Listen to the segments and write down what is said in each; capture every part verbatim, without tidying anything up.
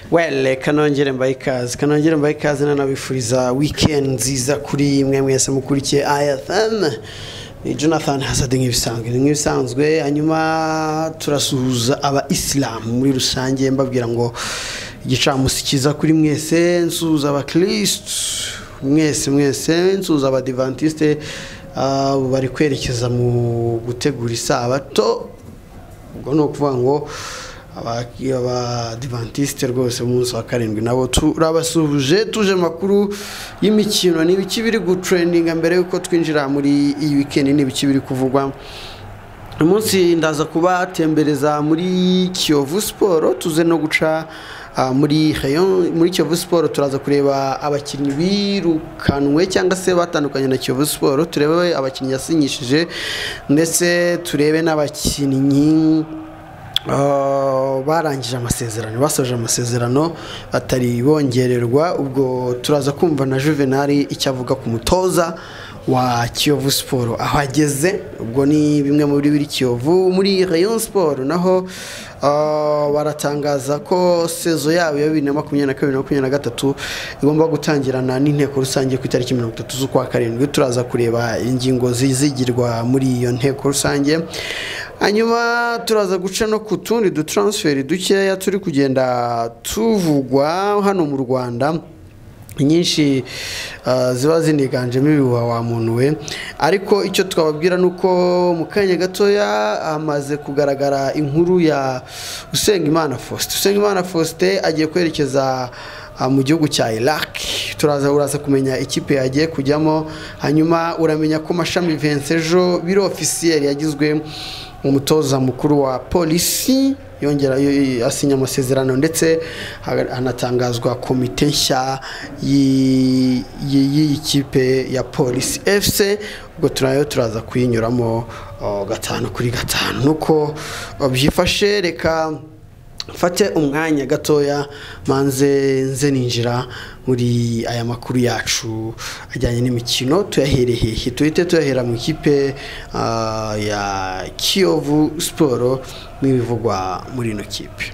Well, kanongere mbaye ikaze kanongere mbaye ikaze nanabifuriza weekend nziza kuri mwe mwese mukurikiye A F M. Jonathan Hasadi nk'ibisanzwe nk'ibisanzwe hanyuma turasuhuza aba Islam muri rusange mbabwira ngo igicamusi kiza kuri mwese nsuhuza aba Christ mwese mwese nsuhuza aba Adventiste uh, bari kwerekeza mu gutegura isabato ubwo no kuvuga ngo aba Adventiste rwose umunsi wa karindwi nabo turabasuhuje tuje makuru y'imikino n'ibiki biri gu trending mbere yuko twinjira muri iyi weekend n'ibiki biri kuvugwa. Umunsi ndaza kuba tembereza muri Kiyovu Sport tuze no guca uh, muri Rayon. Muri Kiyovu Sport turaza kureba abakinnyi birukanwe cyangwa se batandukanye na Kiyovu Sport, turebe abakinnyi yasinyishije ndetse turebe n'abakinnyi Uh, barangije amasezerano basoje amasezerano atari bongererwa. Ubwo turaza kumva na Juvenal icyavuga ku mutoza wa Kiyovu Sport aho ageze. Ubwo ni bimwe muri biri Kiyovu. Muri Rayon Sport naho uh, baratangaza ko sezo yabo ya bibiri na makumyabiri na kabiri na makumyabiri na gatatu igomba gutangirana n'inteko rusange ku itariki mirongo itatu z'ukwa karindwi. Turaza kureba ingingo zizigirwa muri iyo nteko rusange, hanyuma turaza guca no ku tundi du transfer dukeya turi kugenda tuvugwa hano mu Rwanda. Nyinshi uh, ziba ziniganjemo ibihuha wa muntu we, ariko icyo twababwira nuko mu kanya gatoya amaze kugaragara inkuru ya Usengimana Faustin. Usengimana Faustin agiye kwerekeza uh, mu gihugu cya Iraq. Turaza uraza kumenya ikipe yagiye kujyamo, hanyuma uramenya ko Mashami Vincejo biro officiel yagizwe umutoza mukuru wa polisi, yongera asinya amasezerano ndetse hanatangazwa komite nshya y'ikipe ya Police F C. Ubwo turayo turaza kuyinyuramo gatanu kuri gatanu nuko byifashe. Reka fate umwanya gatoya manze nze ninjira muri aya makuru yacu ajyanye n'imikino. tuyaherehehe tuhite tuyahera mu ikipe uh, ya Kiyovu Sport n'ibivugwa muri ino kipe.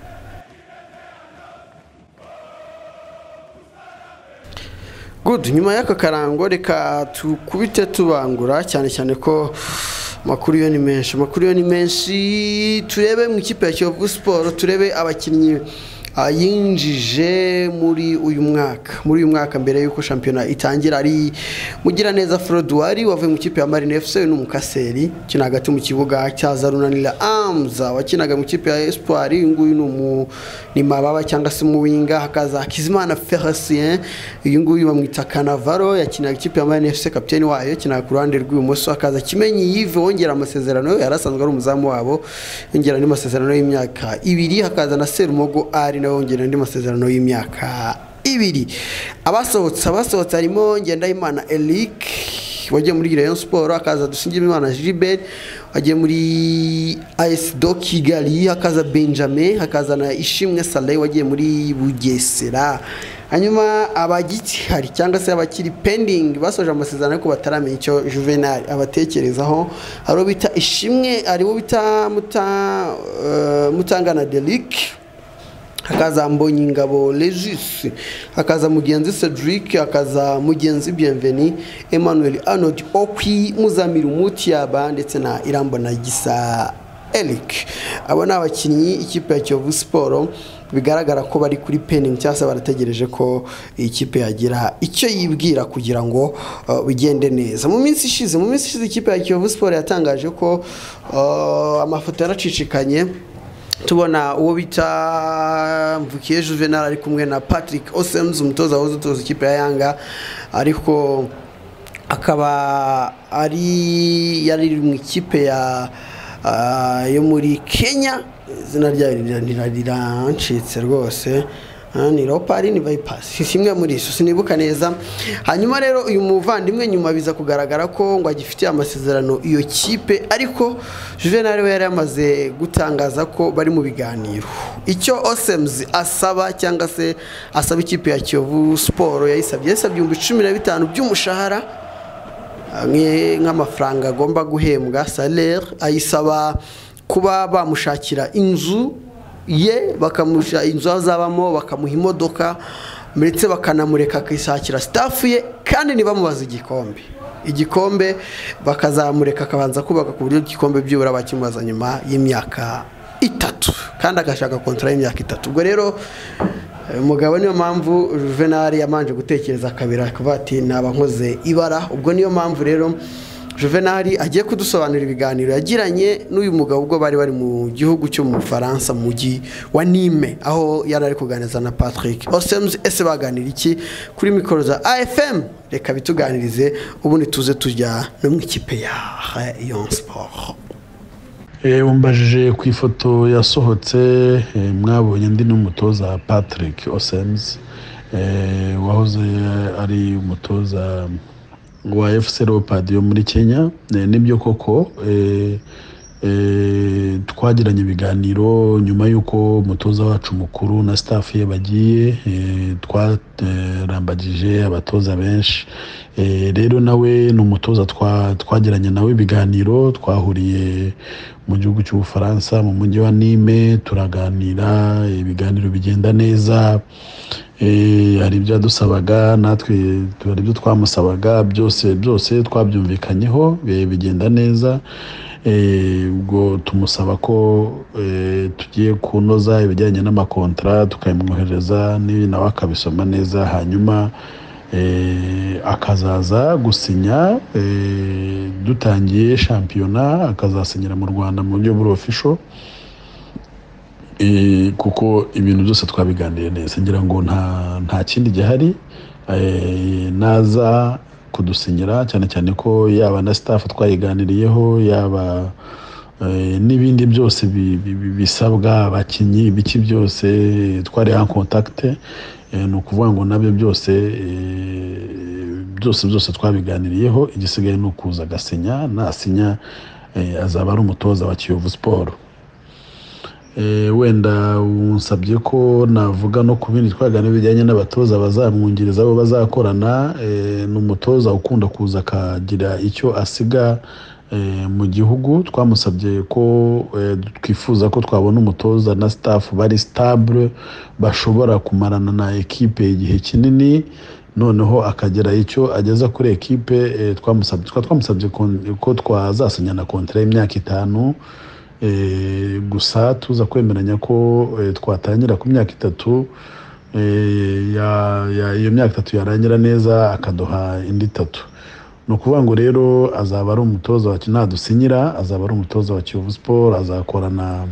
Good, nyuma y'aka karango reka tukubite tubangura cyane cyane ko makuru yo ni menshi makuru yo ni menshi turebe mu ikipe ya Kiyovu Sport, turebe abakinnyi uh, yinjije muri uyu mwaka muri uyu mwaka mbere yuko shampiyona itangira. Ari Mugiraneza Frodouari wavuye mu ikipe ya Marine F C n'umukaseri kina hagati mu kibuga cya Zarunanira Amza wakinaga mu ikipe ya Espoir. Nguyu numu ni mababa cyangwa se mu winga. Hakaza Kizimana Ferracien, uyu nguyu bamwita Canavaro yakina ikipe ya Marine F C, kapiteni wayo kina ku ruhande rw'ibumoso. Hakaza Kimenyi Yves wongera amasezerano, yarasanzwe ari umuzamu wabo, yongera ni amasezerano y'imyaka ibiri. Hakaza na Serumogo ari nawe wongera andi masezerano y'imyaka ibiri. Abasohotse abasohotse harimo Ngendahimana Eric wagiye muri Rayon Sport. Hakaza Dusingimana Gilbert wagiye muri A S do Kigali. Hakaza Benjamin, hakaza na Ishimwe Saleh wagiye muri Bugesera. Hanyuma abagiti hari cyangwa se abakiri pending basoje amasezerano ariko bataramenya icyo Juvenal abatekerezaho. Haro bita Ishimwe aribo bita muta uh, Mutangana Delic. Hakaza Mbonyingabo Legis, hakaza Mugenzi Cedric, hakaza Mugenzi Bienveni, Emmanuel Arnold Okwi, Muzamiru Mutiaba ndetse na Irambona Gisa Eric. Abo n'abakinnyi ikipe ya Kiyovu Sport bigaragara ko bari kuri pending cyangwa se barategereje ko ikipe yagira icyo yibwira kugira ngo uh, bigende neza. Mu minsi ishize mu minsi ishize ikipe ya Kiyovu Sport yatangaje ko uh, amafoto yaracicikanye. Tubona uwo bita Mvukiye Juvenal ari kumwe na Patrick Osems umutoza wazo toza ikipe ya Yanga, ariko akaba ari yari mu ikipe ya uh, yo muri Kenya. Izina ryayo rirancitse rwose, ni Leopard ni Vipers simwe muri iso sinibuka neza. Hanyuma rero uyu muvandimwe nyuma biza kugaragara ko ngo agifitiye amasezerano iyo kipe, ariko Juvenal we yari yamaze gutangaza ko bari mu biganiro. Icyo Osems asaba cyangwa se asaba ikipe ya Kiyovu Sport yayisabye yasabye ibihumbi cumi na bitanu by'umushahara nk'amafaranga agomba guhembwa salaire. Ayisaba kuba bamushakira inzu ye bakamusha inzu azabamo bakamuha imodoka ndetse bakanamureka akishakira staff ye kandi nibamubaza igikombe igikombe bakazamureka akabanza kubaka ku buryo igikombe byibura bakimubaza nyuma y'imyaka itatu kandi agashaka kontra y'imyaka itatu. Ubwo rero umugabo niyo mpamvu Juvenal yamanje gutekereza kabira kuva ati naba nkoze ibara. Ubwo niyo mpamvu rero Juvenal agiye kudusobanurira ibiganiro yagiranye n'uyu mugabo ubwo bari bari mu gihugu cyo mu Faransa mu mugi wa Nîmes aho yari ari kuganiriza na Patrick Osems. Ese baganira iki kuri mikoro za A F M? Reka bituganirize ubundi tuze tujya no mu ikipe ya Rayon Sport. Eh umbajije ku ifoto yasohotse mwabonye ndi n'umutoza Patrick Osems eh wahoze ari umutoza wa F C Leopards yo muri Kenya. Nibyo koko eh eh twagiranye ibiganiro nyuma yuko umutoza wacu mukuru na staff ye bagiye twarambagije abatoza benshi. Rero nawe n'umutoza twagiranye nawe ibiganiro twahuriye mu gihugu cy'u Faransa mu mujyi wa Nîmes turaganira ibiganiro bigenda neza. Eh hari ibyo dusabaga natwe turi ibyo twamusabaga byose byose twabyumvikanyeho bigenda neza. Eh ubwo tumusaba ko eh tugiye kunoza ibijyanye n'amakontra tukayimwohereza ni nawe akabisoma neza hanyuma eh akazaza gusinya eh dutangiye championnat akazasinyira mu Rwanda mu buryo buri official. Eh kuko ibintu byose twabiganiriye neza ngira ngo nta nta kindi gihari eh naza kudusinyira cyane cyane ko yaba na staff twayiganiriyeho yaba eh, n'ibindi byose bisabwa abakinyi biki byose twari en contact eh, no kuvuga ngo nabyo byose eh, byose byose twabiganiriyeho igisigaye no kuza gasinya nasinya eh, azaba ari umutoza wa Kiyovu Sport. Eh wenda unsabye ko navuga no kubindi twagana bijyanye n'abatoza bazamwungiriza abo bazakorana eh n'umutoza ukunda kuza kagira icyo asiga eh mu gihugu. Twamusabye ko eh, twifuza ko twabona umutoza na staff bari stable bashobora kumarana na equipe igihe kinini noneho akagera icyo ageza kuri equipe eh, twamusabye twamusabye ko twazasanya na contrat y'imyaka itanu. Eh gusa tuza kwemeranya ko eh, twatangira ku myaka itatu eh ya iyo myaka itatu yarangira neza akadoha indi itatu. No kuvuga ngo rero azaba ari umutoza wa kinadusinyira azaba ari umutoza wa Kiyovu Sport azakorana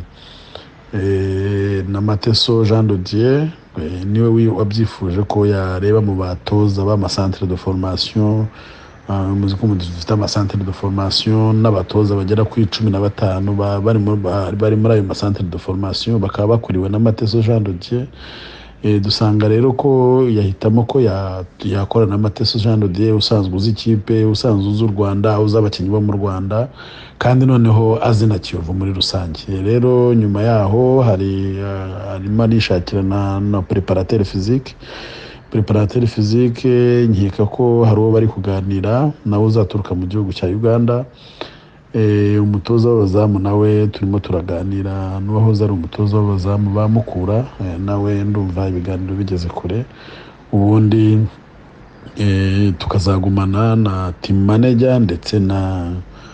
eh na Mateso Jean de Dieu eh, niwe wabyifuje ko yareba mu batoza ba ma centre de formation. Umuzi ko mudufite ama centre de formation n'abatoza bagera ku icumi na batanu bari bari muri ayo ma centre de formation bakaba bakuriwe na Mateso Jean de Dieu. Eh dusanga rero ko yahitamo ko yakora na Mateso Jean de Dieu usanzwe uzi ikipe usanzwe uzi u Rwanda uzabakinyi bo mu Rwanda kandi noneho azina Kiyovu muri rusange. Rero nyuma yaho hari arimo arishakira na, na préparateur physique préparateur physique nkeka ko hari uwo bari kuganira nawe uzaturuka mu gihugu cya Uganda. Eh umutoza w'abazamu nawe turimo turaganira n'uwahoze ari umutoza w'abazamu bamukura eh, nawe ndumva ibiganiro bigeze kure. Ubundi eh tukazagumana na team manager ndetse na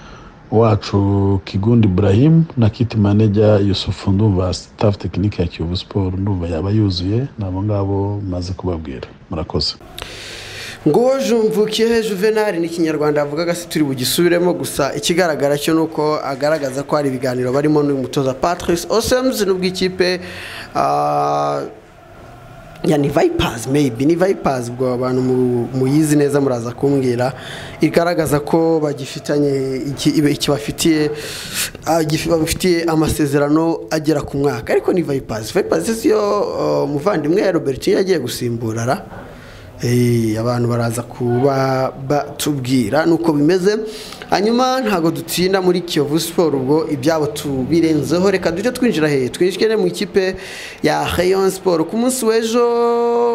wacu Kigundi Ibrahim na kit manager Yusufu ndumva staff technique ya Kiyovu Sport ndumva yaba yuzuye nabo ngabo maze kubabwira. Murakoze. Ngo jumvukiye Juvenal ni Kinyarwanda avuga gasi turi bugisubiremo gusa ikigaragara cyo nuko agaragaza ko ari ibiganiro barimo n'umutoza Patrick Osems n'ubwo ikipe uh, yani Vipers maybe ni Vipers bwo abantu muyizi neza muraza kumbwira igaragaza ko bagifitanye iki bafitiye agifitiye amasezerano agera ku mwaka ariko ni Vipers Vipers yo uh, muvandimwe Robert yagiye gusimbura ra eh abantu baraza kuba batubwira nuko bimeze. Hanyuma ntago dutsinda muri Kiyovu Sport ubwo ibyabo tubirenzeho reka duje twinjira he twinjikene mu ikipe ya Rayon Sport ku munsi w'ejo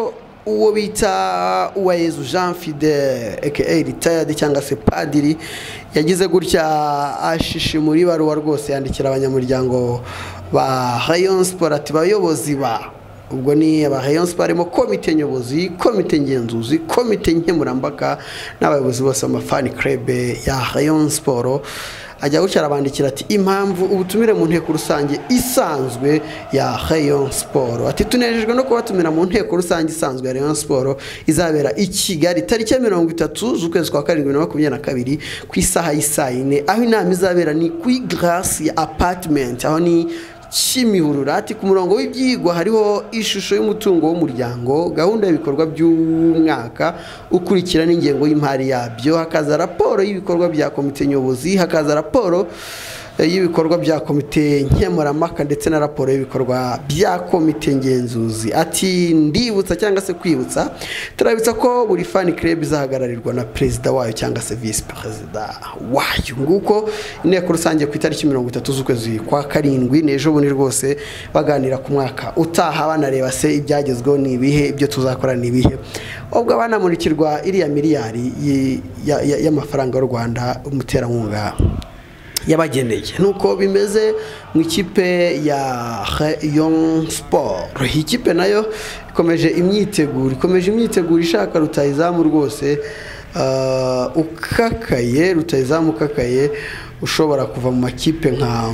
uwo bita Uwayezu Jean Fidel aka retired cyangwa se padiri yagize gutya ashishi muri baruwa rwose yandikira abanyamuryango ba Rayon Sport ati bayobozi ba ubwo ni aba Rayon Sport arimo komite nyobozi, komite ngenzuzi, komite nkemurambaka n'abayobozi bose amafani club ya Rayon Sport. Ajya gucara bandikira ati impamvu ubutumire mu nteko rusange isanzwe ya Rayon Sport. Ati tunejejwe no kubatumira mu nteko rusange isanzwe ya Rayon Sport izabera i Kigali tariki ya mirongo itatu z'ukwezi kwa karindwi na makumyabiri na kabiri ku isaha y'isaa yine, aho inama izabera ni Kwigarurira apartment, aho ni Kimihurura. Ati ku murongo w'ibyigwa hariho ishusho y'umutungo w'umuryango, gahunda y'ibikorwa by'umwaka ukurikira n'ingengo y'imari yabyo, hakaza raporo y'ibikorwa bya komite nyobozi, hakaza raporo y'ibikorwa bya komite nkemurampaka ndetse na raporo y'ibikorwa bya komite ngenzuzi. Ati ndibutsa cyangwa se kwibutsa turabitsa ko buri fan club izahagararirwa na perezida wayo cyangwa se vice perezida wayo. Nguko inteko rusange ku itariki mirongo itatu z'ukwezi kwa karindwi nejo bundi rwose baganira ku mwaka utaha, banareba se ibyagezweho ni ibihe, ibyo tuzakora ni ibihe, ubwo banamurikirwa iriya miliyari y'amafaranga y'u Rwanda umuterankunga yabageneye. Nuko bimeze mu ikipe ya Rayon Sport. Ikipe nayo ikomeje imyiteguro ikomeje imyiteguro ishaka rutayizamu rwose uh, ukakaye rutayizamu ukakaye ushobora kuva mu makipe nka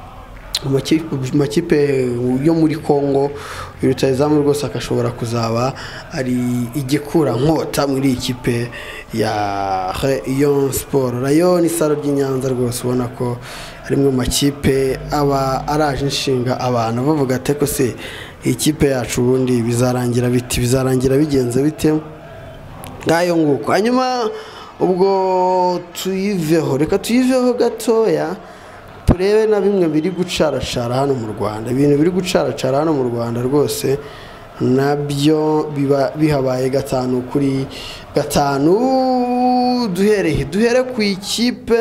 makipe yo muri Kongo. Rutayizamu rwose akashobora kuzaba ari igikura nkota muri ikipe ya Rayon Sport. Rayon isaro ry'Inyanza rwose ubona ko ari mu makipe aba araje inshinga abantu bavuga ate ko se ikipe yacu ubundi bizarangira biti bizarangira bigenze bite ngayo nguko. Hanyuma ubwo tuyiveho, reka tuyiveho gatoya turebe na bimwe biri gucaracara hano mu Rwanda. Ibintu biri gucaracara hano mu Rwanda rwose nabyo biba bihabaye gatanu kuri gatanu. Duhere duhere ku ikipe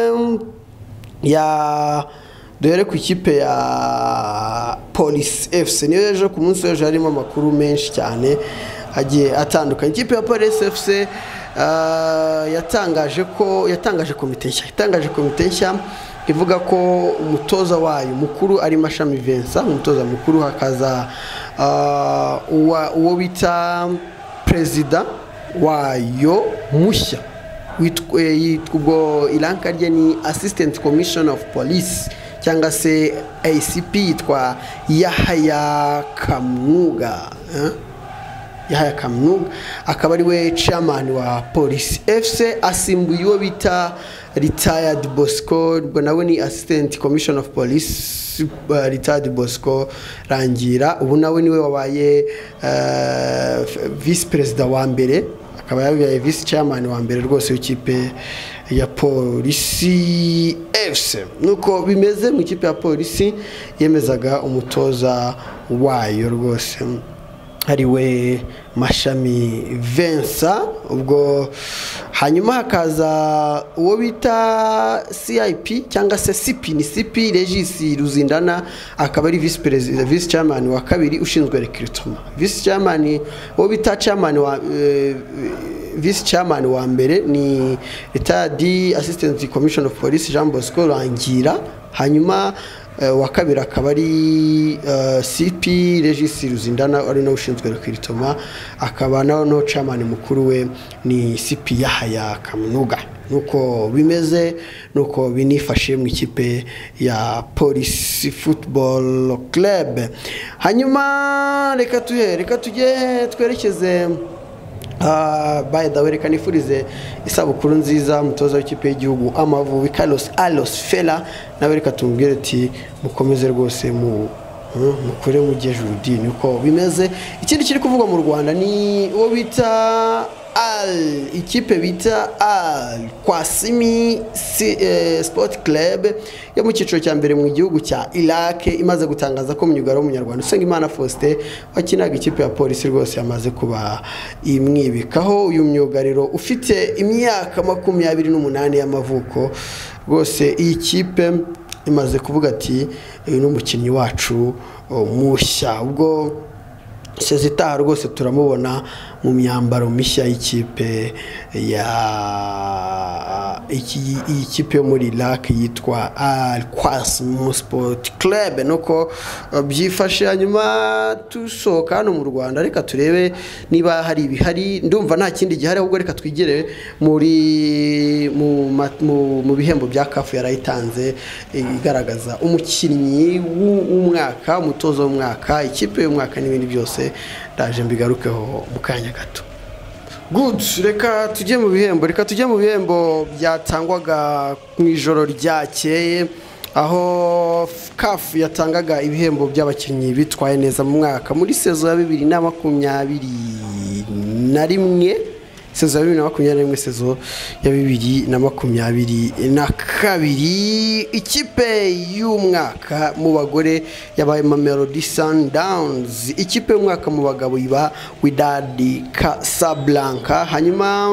ya duhere ku ikipe ya Police F C. Niyo ejo ku munsi w'ejo harimo amakuru menshi cyane agiye atandukanye. Ikipe ya Police F C uh, yatangaje ko yatangaje komite nshya yatangaje komite nshya ivuga ko umutoza wayo mukuru ari Mashami Vincent, umutoza mukuru, hakaza uh, uwo bita perezida wayo mushya yitwa iranka rye ni Assistant Commissioner of Police cyangwa se A C P yitwa Yahaya Kamnuga eh? Yahaya Kamnuga akaba ari we chairman wa Police F C, asimbuye uwo bita retired Bosco, nawe ni Assistant Commissioner of Police uh, retired Bosco Rangira. Ubu nawe niwe wabaye uh, vice president wa mbere, akaba yabaye vice chairman wa mbere rwose w'ikipe ya Polisi F C. Nuko bimeze mu ikipe ya Polisi yemezaga umutoza wayo rwose hariwe Mashami Vincent. Ubwo hanyuma hakaza uwo bita C I P cyangwa se C P ni C P Regis Ruzindana, akaba ari vice president vice chairman wa kabiri ushinzwe recruitment. Vice chairman uwo bita chairman wa uh, vice chairman wa mbere ni retired Assistant Commissioner of Police Jean Bosco Rangira. Hanyuma Uh, wa kabiri akaba ari uh, C P Regis Ruzindana ari no ushinzwe recruitment, akaba naho no chairman mukuru we ni C P Yahaya Kamnuga. Nuko bimeze nuko binifashe mu ikipe ya Police Football Club. Hanyuma reka tuhe reka tujye twerekeze Uh, by the way reka nifurize isabukuru nziza mutoza w'ikipe y'igihugu Amavubi Carlos Alos Fela, nawe reka tumbwire ati mukomeze rwose mu mukore mu jejudi. Nuko bimeze. Ikindi kiri kuvuga mu Rwanda ni uwo bita Al ikipe bita Al Kwasimi eh, Sport Club yo mu cyiciro cya mbere mu gihugu cya Iraq imaze gutangaza ko umunyugaro w'umunyarwanda Usengimana Faustin wakinaga ikipe ya Polisi rwose yamaze kuba imwibikaho. Uyu myugariro ufite imyaka makumyabiri n'umunani y'amavuko rwose iyi kipe imaze kuvuga ati uyu n'umukinnyi wacu mushya. Ubwo Sezitaha rwose turamubona mu myambaro mishya y'ikipe ya iki ikipe yo muri Iraq yitwa Al-Qasim Sport Club nuko byifashe. Hanyuma tusohoka hano mu Rwanda reka turebe niba hari ibihari, ndumva nta kindi gihari ahubwo reka twigere muri mu mu bihembo bya kafu yarayitanze igaragaza umukinnyi w'umwaka, umutozo w'umwaka, ikipe y'umwaka n'ibindi byose ndaje mbigarukeho mu kanya gato. Good, reka tujye mu bihembo reka tujye mu bihembo byatangwaga mu ijoro ryakeye, aho kafu yatangaga ibihembo by'abakinnyi bitwaye neza mu mwaka muri sezo ya bibiri na makumyabiri na rimwe, sezo ya bibiri na makumyabiri na rimwe, sezo ya bibiri na makumyabiri na kabiri. Ikipe y'umwaka mu bagore yabaye Mamelodi Sundowns, ikipe y'umwaka mu bagabo iba Wydad Casablanca. Hanyuma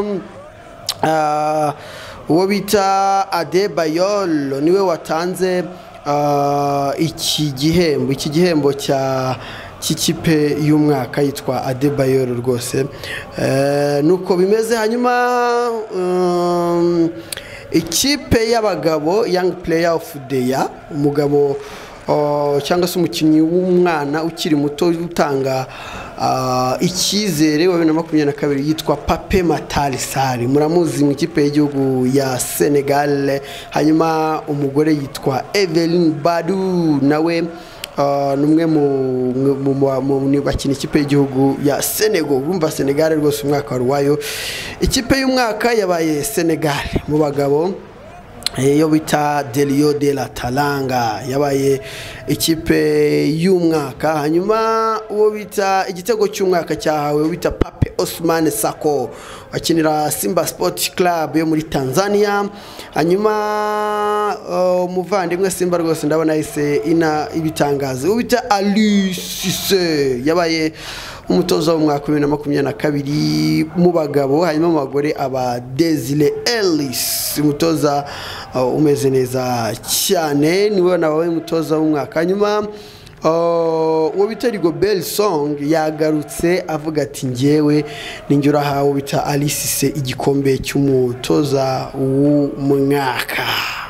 uh, uwo bita Bayo niwe watanze uh, iki gihembo iki gihembo cya kikipe y'umwaka yitwa Bayo rwose uh, nuko bimeze. Hanyuma um, ikipe y'abagabo Young Player of the Year, umugabo uh, cyangwa se umukinnyi w'umwana ukiri muto utanga uh, icyizere wa bibiri na makumyabiri na kabiri yitwa Pape Matar Sarr, muramuzi mu ikipe y'igihugu ya Senegal. Hanyuma umugore yitwa Evelyn Badou, nawe Uh, numwe mu bakina ikipe y'igihugu ya Senegal. Urumva Senegal rwose umwaka wayo. Ikipe y'umwaka yabaye Senegal mu bagabo yo bita Delio de la Talanga, yabaye ikipe y'umwaka. Hanyuma uwo bita igitego cy'umwaka cyahawe bita Pape Osman Sako, akinira Simba Sport Club yo muri Tanzania. Hanyuma umuvandimwe uh, Simba rwose ndabona ise ina ibitangaza ubita Ali Cisse, yabaye umutoza w'umwaka wa bibiri na makumyabiri na kabiri mu bagabo. Hanyuma mu bagore aba Desile Ellis, umutoza uh, umeze neza cyane, niwe nawe umutoza w'umwaka. Hanyuma uwo bita Rigobert Song yagarutse avuga ati ngewe ninjura hawo bita Ali Cisse igikombe cy'umutoza w'umwaka.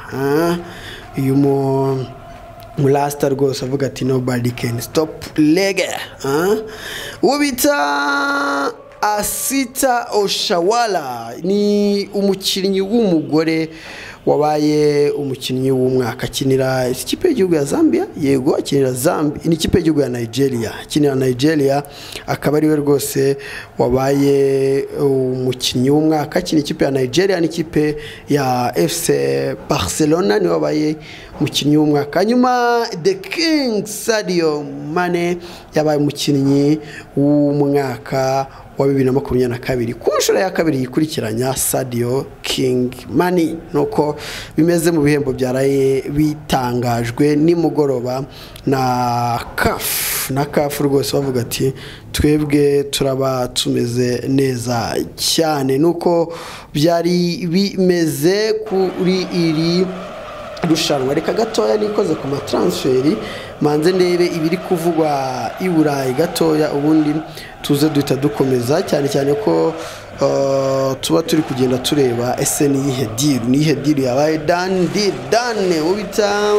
uyu mu mulasta rwose avuga ati nobody can stop lege. uwo bita Asita Oshawala ni umukinnyi w'umugore wabaye umukinnyi w'umwaka, akinira ikipe y'igihugu ya Zambia, yego akinira Zambia, ni ikipe y'igihugu ya Nigeria, akinira Nigeria, akaba ari we rwose wabaye umukinnyi w'umwaka, akinira ikipe ya Nigeria n'ikipe ya F C Barcelona, ni wabaye umukinnyi w'umwaka. Hanyuma The King Sadio Mane yabaye umukinnyi w'umwaka wa bibiri na makumyabiri na kabiri ku nshuro ya kabiri yikurikiranya Sadio King Mane. Nuko bimeze mu bihembo byaraye bitangajwe nimugoroba na C A F na C A F rwose bavuga ati twebwe turaba tumeze neza cyane. Nuko byari bimeze kuri iri rushanwa. Reka gatoya nikoze ku matransferi manze ndebe ibiri kuvugwa i Burayi gatoya, ubundi tuze duhita dukomeza, cyane cyane ko uh, tuba turi kugenda tureba ese ni ihe deal ni ihe deal yabaye dan di dane ubita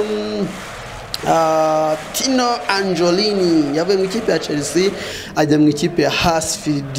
uh, Tino Angelini yavuye mu ikipe ya Chelsea ajya mu ikipe ya Huddersfield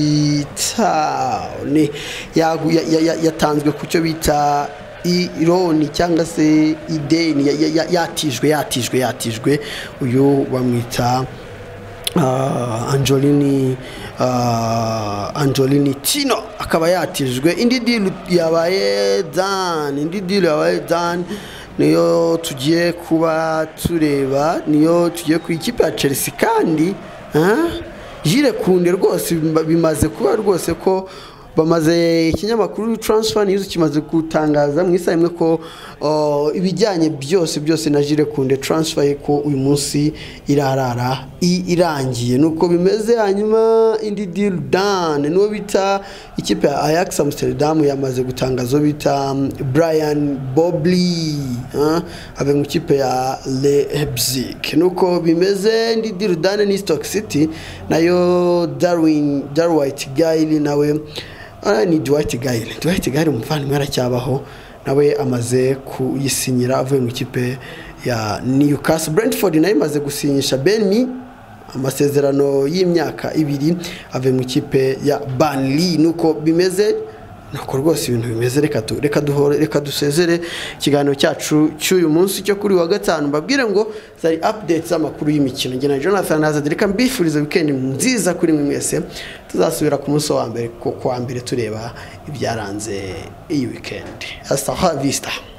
Town, yatanzwe ku cyo bita ironi cyangwa se ideni yatijwe yatijwe yatijwe uyu bamwita uh, Angelini uh, Angelini Tino akaba yatijwe. Indi deal yabaye dan indi deal yabaye dan niyo tugiye kuba tureba, niyo tugiye ku ikipe ya Chelsea kandi huh? Jire kunde rwose bimaze kuba rwose ko bamaze ikinyamakuru Transfer News kimaze gutangaza mu isaha imwe ko uh, ibijyanye byose byose na Jire Kunde transfer ko uyu munsi irarara irangiye nuko bimeze. Hanyuma indi deal done no bita ikipe ya Ajax Amsterdam yamaze gutangazo bita Brian Bobli uh, abe mu kipe ya Leipzig nuko bimeze. Indi deal done ni Stoke City nayo Darwin Darwhite Gayle nawe uh, ni Dwight Gayle Dwight Gayle umuvandimwe aracyabaho nawe amaze kuyisinyira avuye mu kipe ya Newcastle. Brentford nayo imaze gusinyisha Benmi amasezerano y'imyaka ibiri ave mu kipe ya Burnley nuko bimeze nuko rwose ibintu bimeze. Reka tu reka duhore reka dusezere ikiganiro cyacu cy'uyu munsi cyo kuri wa gatanu mbabwire ngo zari updates z'amakuru y'imikino. Nge na Jonathan Hazard reka mbifuriza weekend nziza kuri mwe mwese. Tuzasubira ku munsi wa mbere ko kwa mbere tureba ibyaranze iyi weekend. Hasta la vista.